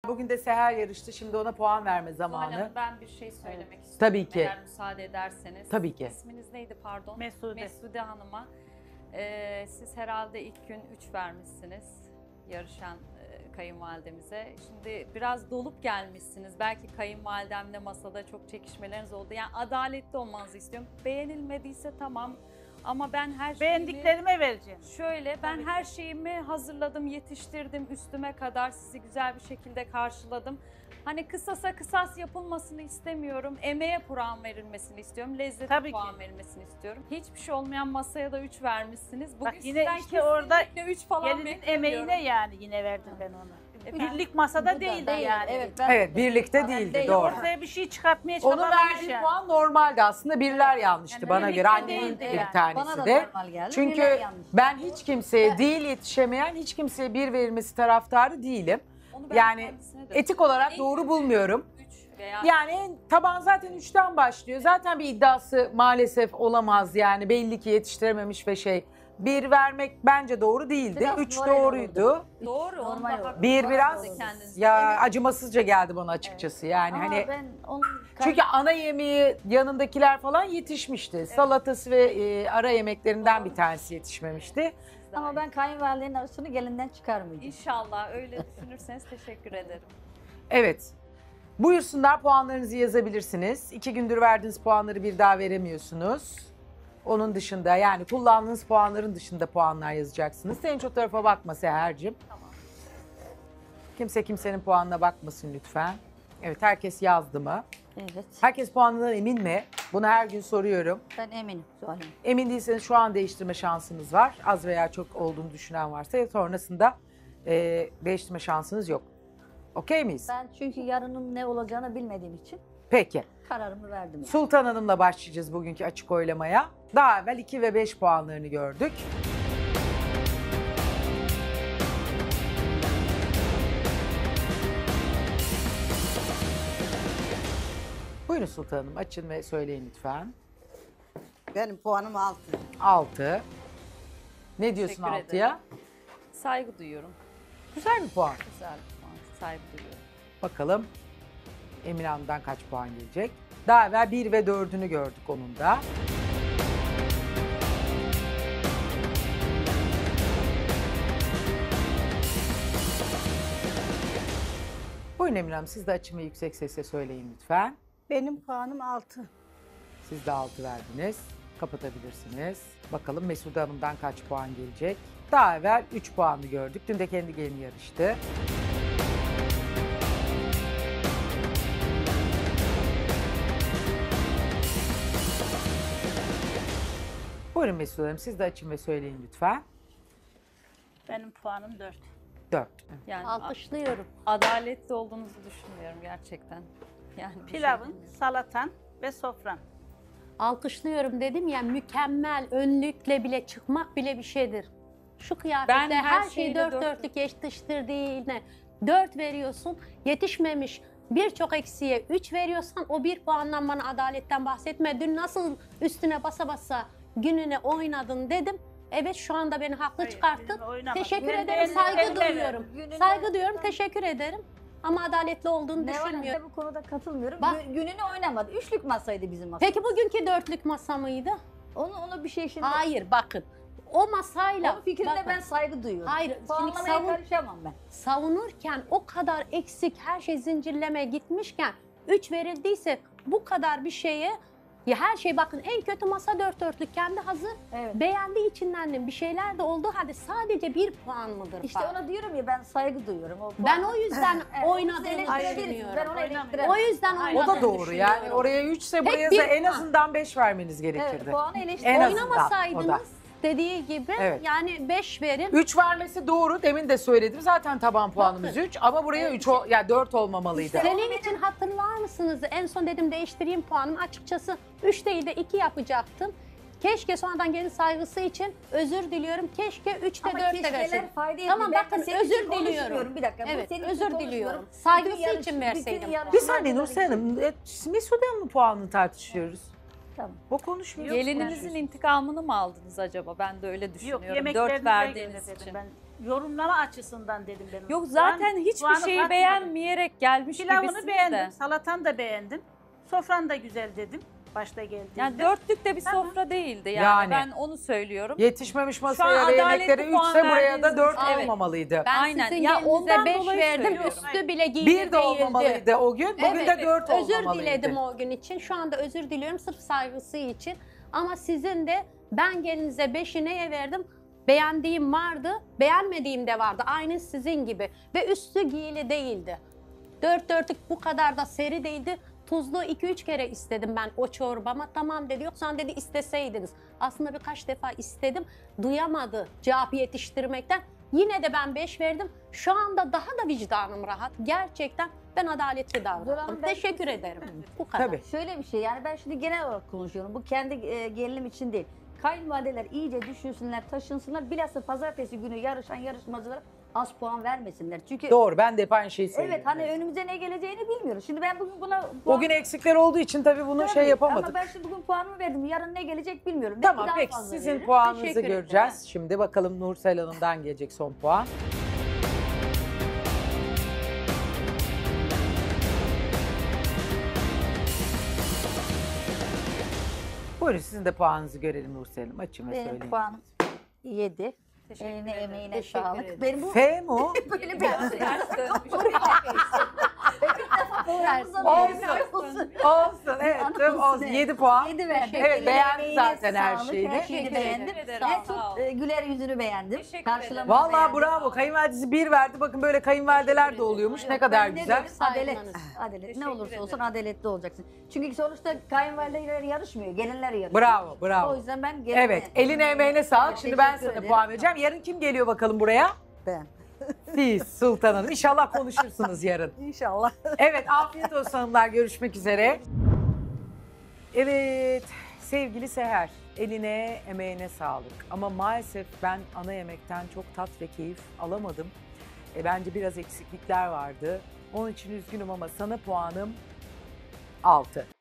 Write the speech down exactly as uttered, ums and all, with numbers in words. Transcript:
Bugün de Seher yarıştı. Şimdi ona puan verme Zuhal zamanı. Hanım, ben bir şey söylemek istiyorum. Tabii ki. Eğer müsaade ederseniz. Tabii ki. İsminiz neydi pardon? Mesude. Mesude Hanım'a. Ee, siz herhalde ilk gün üç vermişsiniz yarışan e, kayınvalidemize. Şimdi biraz dolup gelmişsiniz. Belki kayınvalidemle masada çok çekişmeleriniz oldu. Yani adaletli olmanızı istiyorum. Beğenilmediyse tamam. Ama ben her şeyimi... Beğendiklerime vereceğim. Şöyle, ben Tabii her şeyimi hazırladım, yetiştirdim, üstüme kadar sizi güzel bir şekilde karşıladım. Hani kısasa kısas yapılmasını istemiyorum, emeğe puan verilmesini istiyorum, lezzete Tabii puan ki. verilmesini istiyorum. Hiçbir şey olmayan masaya da üç vermişsiniz. Bugün Bak yine sizden işte orada kesinlikle üç falan Gelinin beklemiyorum. emeğine yani yine verdim ben ona. Efendim? Birlik masada Bu da değildi değil, yani. Evet, ben Evet, birlikte değildi, değil. doğru. Ortaya bir şey çıkartmaya Onun çabalamış verdiği yani. puan normaldi aslında. Birler yanlıştı Yani bana birlikte göre. Annemin değildi bir yani. tanesi Bana da de. normal geldi. Çünkü Birler yanlış. ben hiç kimseye değil yetişemeyen, hiç kimseye bir verilmesi taraftarı değilim. Onu ben Yani kendisine de- etik olarak En doğru kötü bulmuyorum. üç veya Yani taban zaten üçten başlıyor. Zaten bir iddiası maalesef olamaz yani. Belli ki yetiştirememiş ve şey. Bir vermek bence doğru değildi. Biraz Üç moral doğruydu. olurdu. doğru, Normal onda oldu. haklı. Bir Moral biraz olurdu. kendinizi. ya acımasızca geldi bana açıkçası yani Ama hani. ben onun Çünkü ana yemeği yanındakiler falan yetişmişti. Salatası ve e, ara yemeklerinden bir tanesi yetişmemişti. ama ben kayınvalidenin arasını gelinden çıkarmayacağım. İnşallah öyle düşünürseniz teşekkür ederim. Evet. Buyursunlar, puanlarınızı yazabilirsiniz. İki gündür verdiğiniz puanları bir daha veremiyorsunuz. Onun dışında yani kullandığınız puanların dışında puanlar yazacaksınız. Sen hiç o tarafa bakma Seher'cim. Tamam. Kimse kimsenin puanına bakmasın lütfen. Evet, herkes yazdı mı? Evet. Herkes puanından emin mi? Bunu her gün soruyorum. Ben eminim Zuhal Hanım. Emin değilseniz şu an değiştirme şansınız var. Az veya çok olduğunu düşünen varsa sonrasında e, değiştirme şansınız yok. Okey miyiz? Ben çünkü yarının ne olacağını bilmediğim için Peki. kararımı verdim. Yani. Sultan Hanım'la başlayacağız bugünkü açık oylamaya. Daha evvel iki ve beş puanlarını gördük. Buyurun Sultan Hanım, açın ve söyleyin lütfen. Benim puanım altı. altı. Ne diyorsun Teşekkür altıya? Saygı duyuyorum. Güzel bir puan. Güzel bir puan. Saygı duyuyorum. Bakalım Emine Hanım'dan kaç puan gelecek? Daha evvel bir ve dördünü gördük onun da. Buyurun Emine Hanım, siz de açın ve yüksek sesle söyleyin lütfen. Benim puanım altı. Siz de altı verdiniz. Kapatabilirsiniz. Bakalım Mesude Hanım'dan kaç puan gelecek? Daha evvel üç puanlı gördük. Dün de kendi gelini yarıştı. Buyurun Mesude Hanım, siz de açın ve söyleyin lütfen. Benim puanım dört. dört. Yani Alkışlıyorum. adaletli olduğunuzu düşünmüyorum gerçekten. Yani bir şey Pilavın, demiyorum. salatan ve sofran. Alkışlıyorum dedim ya, mükemmel önlükle bile çıkmak bile bir şeydir. Şu kıyafette Ben her her, şeyi şeyle dört dört- dörtlük yetiştirdiğine dört veriyorsun. Yetişmemiş birçok eksiğe üç veriyorsan o bir puandan bana adaletten bahsetme. Dün nasıl üstüne basa basa gününe oynadın dedim. Evet, şu anda beni haklı Hayır, çıkarttın. gününe oynamadım. Teşekkür Gününe ederim, eline- saygı eline ver. duyuyorum. Gününe- Saygı duyuyorum, teşekkür ederim. Ama adaletli olduğunu Ne var düşünmüyorum. bu konuda katılmıyorum. Bak- Gü- Gününü oynamadı. Üçlük masaydı bizim masa. Peki bugünkü dörtlük masa mıydı? Onu onu bir şey şimdi. Hayır, bakın. O masayla... Onun fikrine bakın, ben saygı duyuyorum. Hayır, şimdi Puanlamaya savun- karışamam ben. savunurken o kadar eksik her şey zincirleme gitmişken üç verildiyse bu kadar bir şeye, ya her şey bakın en kötü masa dört dörtlük kendi hazır. Evet. Beğendiği içinden de bir şeyler de olduğu halde sadece bir puan mıdır? İşte fark? ona diyorum ya ben saygı duyuyorum. O Ben puan- o yüzden Evet, oynadığını siz eleştirebilirsiniz. düşünüyorum. Ben onu Oynamıyorum. eleştiremem. O yüzden Aynen. O oynadığını da doğru yani düşünüyorum. oraya üçse Tek buraya bir da en puan. azından beş vermeniz gerekirdi. Evet, puanı En eleştiremem. azından. o da. Oynamasaydınız dediği gibi Evet. yani beş verin. üç vermesi doğru. Demin de söyledim. Zaten taban puanımız Bakın. üç ama buraya üç ya yani dört olmamalıydı. Senin için hatırlar mısınız? En son dedim değiştireyim puanımı. Açıkçası üç değil de iki yapacaktım. Keşke sonradan gelin saygısı için özür diliyorum. Keşke üçte Ama dörtte keşkeler verseydim. fayda etmiyor. Tamam, Ben bakın, senin özür için konuşmuyorum. diliyorum. Bir dakika. bu Evet, senin için özür konuşmuyorum. diliyorum. Bütün Saygısı yarış- için bütün verseydim. yarışmalar Bir saniye bunlar Nursel için. Hanım. e, Mesude Hanım'ın puanını tartışıyoruz. Tamam. O konuşmuyor. Gelininizin intikamını mı aldınız acaba? Ben de öyle Yok, düşünüyorum. yemeklerinize Dört verdiğiniz göre dedim için. ben. yorumlama açısından dedim ben. Yok zaten Puan- hiçbir puanı şeyi katmadım. beğenmeyerek gelmiş Pilavını gibisiniz beğendim, de. salatan da beğendim. Sofran da güzel dedim başta geldiğinde. Yani dörtlük de bir Tamam. sofra değildi yani. Yani. Ben onu söylüyorum. Yetişmemiş masaya an ve adaletli yemekleri puan üçse buraya da verdiğiniz dört için- Evet. olmamalıydı. Ben Aynen. sizin Ya gelinize ondan beş dolayı verdim, söylüyorum. üstü bile giydi Bir de değildi. olmamalıydı o gün. Bugün Evet, de dört özür olmamalıydı. diledim o gün için. Şu anda özür diliyorum sırf saygısı için. Ama sizin de ben gelinize beşi neye verdim? Beğendiğim vardı, beğenmediğim de vardı. Aynı sizin gibi. Ve üstü giyili değildi. Dört dörtlük bu kadar da seri değildi. Tuzlu iki üç kere istedim ben o çorbama. Tamam dedi. Yoksa dedi isteseydiniz. Aslında birkaç defa istedim. Duyamadı cevap yetiştirmekten. Yine de ben beş verdim. Şu anda daha da vicdanım rahat. Gerçekten ben adaletli Zoran, davrandım. ben Teşekkür kesin- ederim. Bu kadar. Tabii. Şöyle bir şey yani ben şimdi genel olarak konuşuyorum. Bu kendi e, gelinim için değil. Kayınvalideler iyice düşünsünler, taşınsınlar. Bilhassa pazartesi günü yarışan yarışmacılara az puan vermesinler. Çünkü Doğru, ben de hep aynı şeyi söylüyorum. evet hani önümüze ne geleceğini bilmiyoruz. Şimdi ben bugün buna O puan- gün eksikler olduğu için tabii bunu Tabii, şey yapamadık. Ama ben şimdi bugün puanımı verdim. Yarın ne gelecek bilmiyorum. Belki Tamam daha peki fazla sizin veririm. puanınızı Teşekkür ederim. göreceğiz. Şimdi bakalım Nursel Hanım'dan gelecek son puan. Buyurun sizin de puanınızı görelim Nursel Hanım. Açın ve Benim söyleyin. puanım yedi. Teşekkür Eline ederim. emeğine Teşekkür sağlık. ederim. Benim bu F mi o? böyle bir Biraz ters dönmüş. Olsun. Olsun. Evet. Anlatsın, Olsun. evet. yedi puan. Yedi verdim. Evet, Eline beğendi emeğine zaten her sağlık, şeyini. Her şeyini Teşekkür beğendim. ederim, En sağ ol. çok e, güler yüzünü beğendim. Teşekkür Karşılamanı ederim. Vallahi beğendim. bravo. Kayınvalidesi bir verdi. Bakın böyle kayınvalideler de oluyormuş. Ne kadar Ben de güzel. diyorum, Adalet. Saygılarınız. Adalet. Teşekkür Ne olursa olsun ederim. adaletli olacaksın. Çünkü sonuçta kayınvalideler yarışmıyor. Gelinler yarışıyor. Bravo, O bravo. yüzden ben geline... Evet, eline emeğine sağlık. Şimdi ben Teşekkür sana ederim. puan vereceğim. Yarın kim geliyor bakalım buraya? Ben. Siz Sultan Hanım. İnşallah konuşursunuz yarın. İnşallah. Evet, afiyet olsun hanımlar. Görüşmek üzere. Evet, sevgili Seher. Eline, emeğine sağlık. Ama maalesef ben ana yemekten çok tat ve keyif alamadım. E, bence biraz eksiklikler vardı. Onun için üzgünüm ama sana puanım altı.